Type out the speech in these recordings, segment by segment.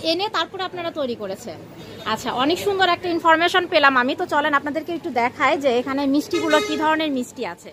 এনে তারপরে আপনারা তৈরি করেছেন। আচ্ছা, অনেক সুন্দর একটা ইনফরমেশন পেলাম আমি। তো চলেন আপনাদেরকে একটু দেখাই যে এখানে মিষ্টিগুলো কি ধরনের মিষ্টি আছে।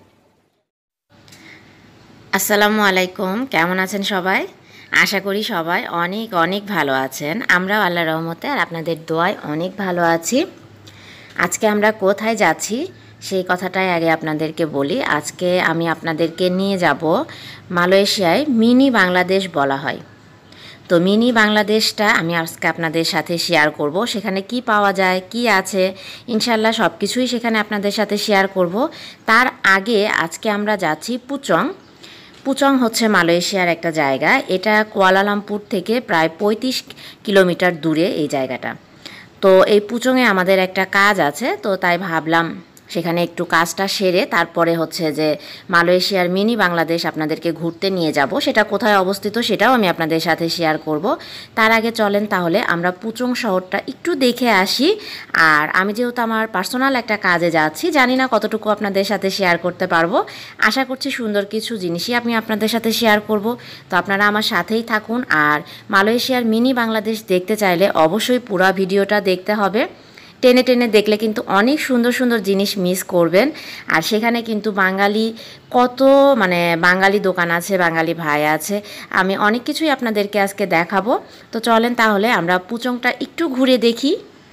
আসসালামু আলাইকুম, কেমন আছেন সবাই? আশা করি সবাই অনেক অনেক ভালো আছেন। আমরাও আল্লাহর রহমতে আর আপনাদের দোয়ায় অনেক ভালো আছি। আজকে আমরা কোথায় যাচ্ছি সেই কথাটাই আগে আপনাদেরকে বলি। আজকে আমি আপনাদেরকে নিয়ে যাব মালয়েশিয়ায় মিনি বাংলাদেশ বলা হয়। তো মিনি বাংলাদেশটা আমি আজকে আপনাদের সাথে শেয়ার করব। সেখানে কি পাওয়া যায়, কি আছে, ইনশাল্লাহ সব কিছুই সেখানে আপনাদের সাথে শেয়ার করব। তার আগে আজকে আমরা যাচ্ছি পুচং। পুচং হচ্ছে মালয়েশিয়ার একটা জায়গা। এটা কুয়ালালামপুর থেকে প্রায় 35 কিলোমিটার দূরে এই জায়গাটা। তো এই পুচংয়ে আমাদের একটা কাজ আছে, তো তাই ভাবলাম সেখানে একটু কাজটা সেরে তারপরে হচ্ছে যে মালয়েশিয়ার মিনি বাংলাদেশ আপনাদেরকে ঘুরতে নিয়ে যাব। সেটা কোথায় অবস্থিত সেটাও আমি আপনাদের সাথে শেয়ার করব। তার আগে চলেন তাহলে আমরা পুচং শহরটা একটু দেখে আসি। আর আমি যেহেতু আমার পার্সোনাল একটা কাজে যাচ্ছি, জানি না কতটুকু আপনাদের সাথে শেয়ার করতে পারবো। আশা করছি সুন্দর কিছু জিনিসই আমি আপনাদের সাথে শেয়ার করব। তো আপনারা আমার সাথেই থাকুন। আর মালয়েশিয়ার মিনি বাংলাদেশ দেখতে চাইলে অবশ্যই পুরো ভিডিওটা দেখতে হবে। টেনে টেনে দেখলে কিন্তু অনেক সুন্দর সুন্দর জিনিস মিস করবেন। আর সেখানে কিন্তু বাঙালি দোকান আছে, বাঙালি ভাই আছে। আমি অনেক কিছুই আপনাদেরকে আজকে দেখাবো। তো চলেন তাহলে আমরা পুচংটা একটু ঘুরে দেখি।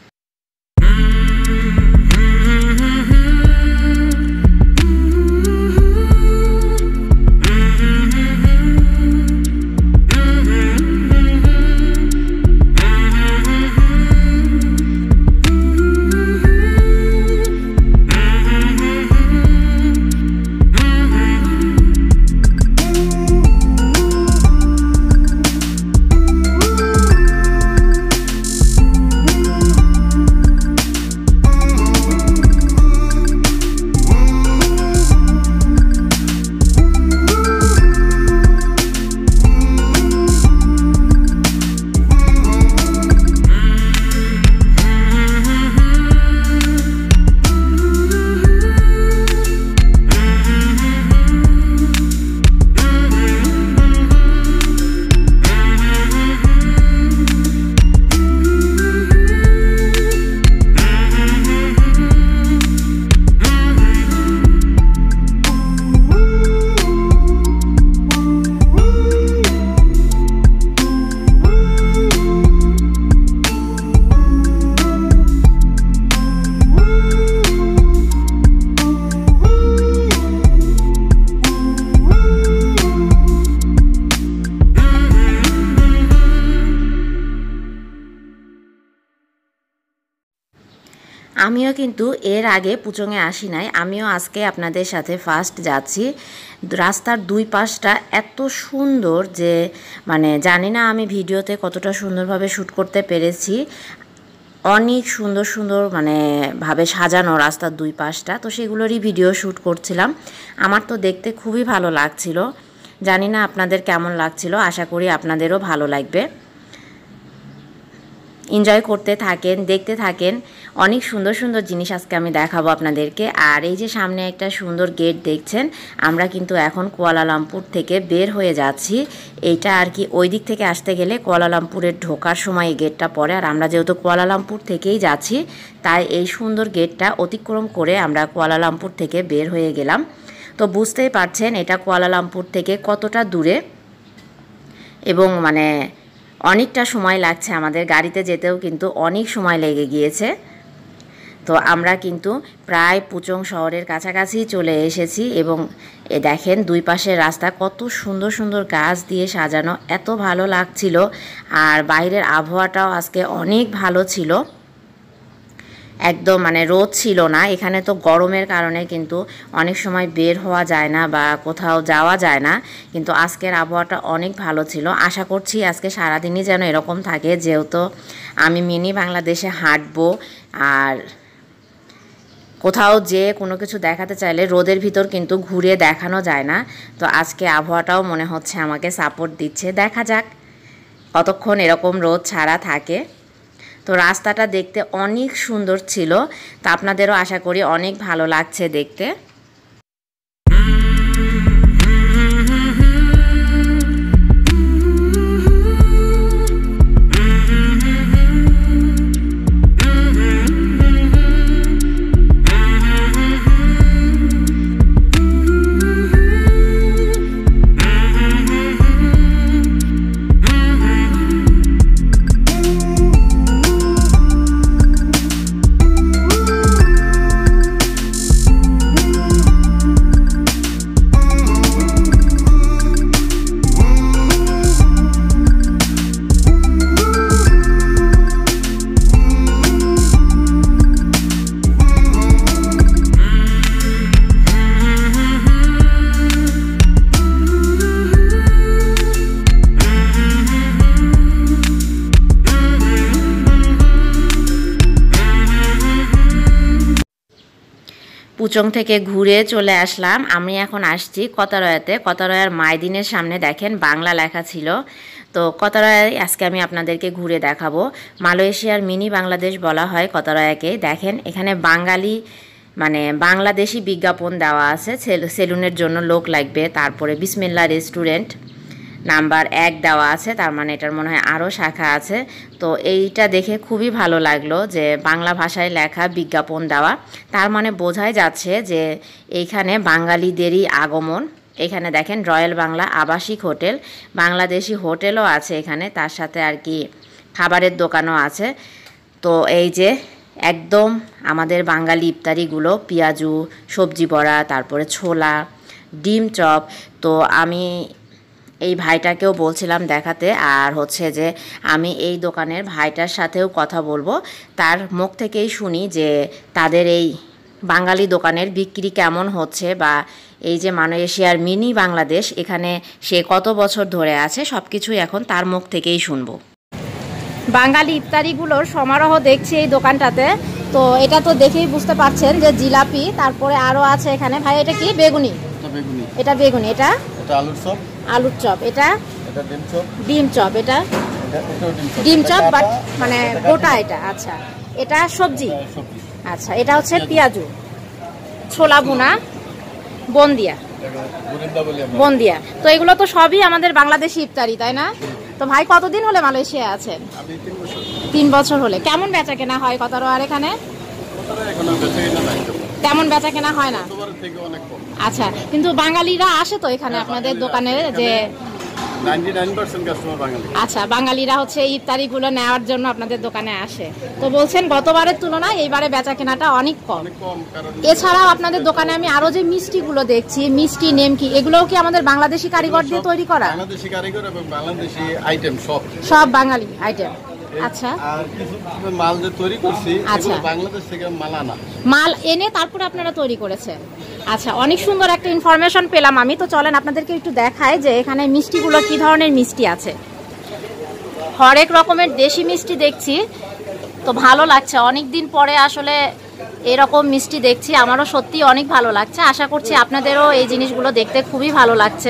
আমিও কিন্তু এর আগে পুচংয়ে আসি নাই। আমিও আজকে আপনাদের সাথে ফার্স্ট যাচ্ছি। রাস্তার দুই পাশটা এত সুন্দর যে জানি না আমি ভিডিওতে কতটা সুন্দরভাবে শ্যুট করতে পেরেছি। অনেক সুন্দর সুন্দর ভাবে সাজানো রাস্তার দুই পাশটা। তো সেগুলোরই ভিডিও শ্যুট করছিলাম। আমার তো দেখতে খুবই ভালো লাগছিল। জানি না আপনাদের কেমন লাগছিল, আশা করি আপনাদেরও ভালো লাগবে। এনজয় করতে থাকেন, দেখতে থাকেন। অনেক সুন্দর সুন্দর জিনিস আজকে আমি দেখাবো আপনাদেরকে। আর এই যে সামনে একটা সুন্দর গেট দেখছেন, আমরা কিন্তু এখন কুয়ালালামপুর থেকে বের হয়ে যাচ্ছি। এইটা আর কি ওই দিক থেকে আসতে গেলে কুয়ালালামপুরের ঢোকার সময় এই গেটটা পড়ে। আর আমরা যেহেতু কুয়ালালামপুর থেকেই যাচ্ছি, তাই এই সুন্দর গেটটা অতিক্রম করে আমরা কুয়ালালামপুর থেকে বের হয়ে গেলাম। তো বুঝতেই পারছেন এটা কুয়ালালামপুর থেকে কতটা দূরে, এবং অনেকটা সময় লাগছে আমাদের। গাড়িতে যেতেও কিন্তু অনেক সময় লেগে গিয়েছে। তো আমরা কিন্তু প্রায় পুচং শহরের কাছাকাছি চলে এসেছি। এবং দেখেন দুই পাশের রাস্তা কত সুন্দর সুন্দর গাছ দিয়ে সাজানো, এত ভালো লাগছিল। আর বাইরের আবহাওয়াটাও আজকে অনেক ভালো ছিল, একদম রোদ ছিল না। এখানে তো গরমের কারণে কিন্তু অনেক সময় বের হওয়া যায় না বা কোথাও যাওয়া যায় না, কিন্তু আজকের আবহাওয়াটা অনেক ভালো ছিল। আশা করছি আজকে সারাদিনই যেন এরকম থাকে, যেহেতু আমি মিনি বাংলাদেশে হাঁটবো। আর কোথাও যে কোনো কিছু দেখাতে চাইলে রোদের ভিতর কিন্তু ঘুরে দেখানো যায় না। তো আজকে আবহাওয়াটাও মনে হচ্ছে আমাকে সাপোর্ট দিচ্ছে। দেখা যাক কতক্ষণ এরকম রোদ ছাড়া থাকে। তো রাস্তাটা দেখতে অনেক সুন্দর ছিল। তো আপনাদেরও আশা করি অনেক ভালো লাগছে দেখতে। পুচং থেকে ঘুরে চলে আসলাম। আমি এখন আসছি কতারয়াতে। কতারয়ার মাইদিনের সামনে দেখেন বাংলা লেখা ছিল। তো কতারয়ায় আজকে আমি আপনাদেরকে ঘুরে দেখাবো। মালয়েশিয়ার মিনি বাংলাদেশ বলা হয় কতারয়াকে। দেখেন এখানে বাঙালি মানে বাংলাদেশি বিজ্ঞাপন দেওয়া আছে, সেলুনের জন্য লোক লাগবে। তারপরে বিসমিল্লা রেস্টুরেন্ট নাম্বার 1 দেওয়া আছে, তার মানে এটার মনে হয় আরও শাখা আছে। তো এইটা দেখে খুবই ভালো লাগলো যে বাংলা ভাষায় লেখা বিজ্ঞাপন দেওয়া, তার মানে বোঝাই যাচ্ছে যে এইখানে বাঙালিদেরই আগমন। এখানে দেখেন রয়্যাল বাংলা আবাসিক হোটেল, বাংলাদেশি হোটেলও আছে এখানে, তার সাথে আর কি খাবারের দোকানও আছে। তো এই যে একদম আমাদের বাঙালি ইফতারিগুলো, পেঁয়াজু, সবজি বড়া, তারপরে ছোলা, ডিম চপ। তো আমি এই ভাইটাকেও বলছিলাম দেখাতে, আর হচ্ছে যে আমি এই দোকানের ভাইটার সাথেও কথা বলবো, তার মুখ থেকেই শুনি যে তাদের এই বাঙালি দোকানের বিক্রি কেমন হচ্ছে, বা এই যে মালয়েশিয়ার মিনি বাংলাদেশ এখানে সে কত বছর ধরে আছে, সব কিছুই এখন তার মুখ থেকেই শুনবো। বাঙালি ইফতারিগুলোর সমারোহ দেখছি এই দোকানটাতে। তো এটা তো দেখেই বুঝতে পারছেন যে জিলাপি, তারপরে আরও আছে এখানে। ভাই এটা কি? বেগুনি। এটা বেগুনি। এটা আলুর চপ। এটা ডিম চপ। এটা ডিম চপ বাট মানে গোটা এটা। আচ্ছা, এটা সবজি। আচ্ছা, এটা হচ্ছে পেঁয়াজু, ছোলা ভুনা, বন্দিয়া। তো এগুলো তো সবই আমাদের বাংলাদেশি ইফতারি, তাই না? তো ভাই কতদিন হলে মালয়েশিয়া আছেন? 3 বছর হলে। কেমন বেচা কেনা হয় কতারয়ার এখানে? তেমন বেচা কেনা হয় না। আচ্ছা, কিন্তু বাঙালিরা আসে তো এখানে আপনাদের দোকানে, যে 99% কাস্টমার বাঙালি। আচ্ছা, বাঙালিরা হচ্ছে ইফতারি গুলো নেওয়ার জন্য আপনাদের দোকানে আসে। তো বলছেন গতবারের তুলনায় এইবারে বেচা কেনাটা অনেক কম। এছাড়াও আপনাদের দোকানে আমি আরো যে মিষ্টি গুলো দেখছি, মিষ্টি, নেমকি, এগুলোও কি আমাদের বাংলাদেশি কারিগর দিয়ে তৈরি করা? বাংলাদেশি কারিগর এবং বাংলাদেশি আইটেম সব বাঙালি আইটেম। আচ্ছা, আর কিছু মাল যে তৈরি করছি আচ্ছা, বাংলাদেশ থেকে মাল এনে তারপরে আপনারা তৈরি করেছেন। আচ্ছা, অনেক সুন্দর একটা ইনফরমেশন পেলাম আমি। তো চলেন আপনাদেরকে একটু দেখাই যে এখানে মিষ্টিগুলো কি ধরনের মিষ্টি আছে। হরেক রকমের দেশি মিষ্টি দেখছি, তো ভালো লাগছে। অনেক দিন পরে আসলে এরকম মিষ্টি দেখছি, আমারও সত্যি অনেক ভালো লাগছে। আশা করছি আপনাদেরও এই জিনিসগুলো দেখতে খুবই ভালো লাগছে।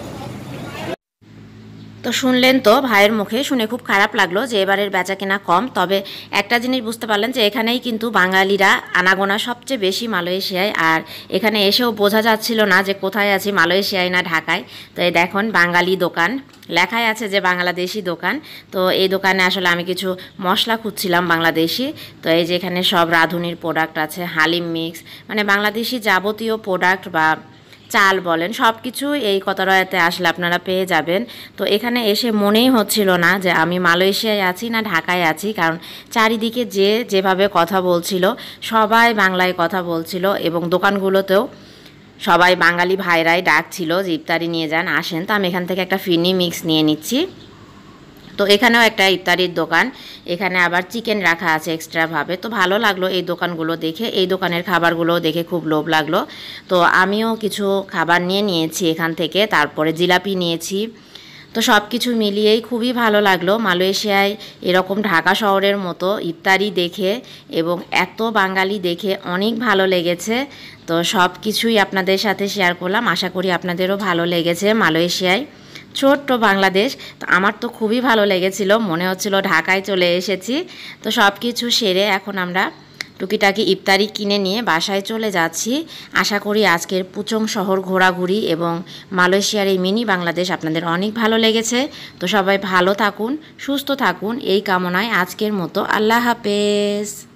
তো শুনলেন তো ভাইয়ের মুখে, শুনে খুব খারাপ লাগলো যে এবারের বেচা কেনা কম। তবে একটা জিনিস বুঝতে পারলেন যে এখানেই কিন্তু বাঙালিরা আনাগোনা সবচেয়ে বেশি মালয়েশিয়ায়। আর এখানে এসেও বোঝা যাচ্ছিল না যে কোথায় আছি, মালয়েশিয়ায় না ঢাকায়। তো এই দেখুন বাঙালি দোকান, লেখাই আছে যে বাংলাদেশি দোকান। তো এই দোকানে আসলে আমি কিছু মশলা খুঁজছিলাম বাংলাদেশি। তো এই যে এখানে সব রাঁধুনির প্রোডাক্ট আছে, হালিম মিক্স, মানে বাংলাদেশি যাবতীয় প্রোডাক্ট বা চাল বলেন সব কিছু এই কতারয়াতে আসলে আপনারা পেয়ে যাবেন। তো এখানে এসে মনেই হচ্ছিল না যে আমি মালয়েশিয়ায় আছি না ঢাকায় আছি, কারণ চারিদিকে যেভাবে কথা বলছিল, সবাই বাংলায় কথা বলছিল, এবং দোকানগুলোতেও সবাই বাঙালি ভাইরাই ডাকছিল যে ইফতারি নিয়ে যান, আসেন। তো আমি এখান থেকে একটা ফিনি মিক্স নিয়ে নিচ্ছি। তো এখানেও একটা ইফতারির দোকান, এখানে আবার চিকেন রাখা আছে এক্সট্রাভাবে। তো ভালো লাগলো এই দোকানগুলো দেখে, এই দোকানের খাবারগুলো দেখে খুব লোভ লাগলো। তো আমিও কিছু খাবার নিয়েছি এখান থেকে, তারপরে জিলাপি নিয়েছি। তো সব কিছু মিলিয়েই খুবই ভালো লাগলো। মালয়েশিয়ায় এরকম ঢাকা শহরের মতো ইফতারি দেখে এবং এত বাঙালি দেখে অনেক ভালো লেগেছে। তো সব কিছুই আপনাদের সাথে শেয়ার করলাম, আশা করি আপনাদেরও ভালো লেগেছে। মালয়েশিয়ায় ছোট্ট বাংলাদেশ, তো আমার তো খুবই ভালো লেগেছিল, মনে হচ্ছিল ঢাকায় চলে এসেছি। তো সব কিছু সেরে এখন আমরা টুকিটাকি ইফতারি কিনে নিয়ে বাসায় চলে যাচ্ছি। আশা করি আজকের পুচং শহর ঘোরাঘুরি এবং মালয়েশিয়ার এই মিনি বাংলাদেশ আপনাদের অনেক ভালো লেগেছে। তো সবাই ভালো থাকুন, সুস্থ থাকুন, এই কামনায় আজকের মতো আল্লাহ হাফেজ।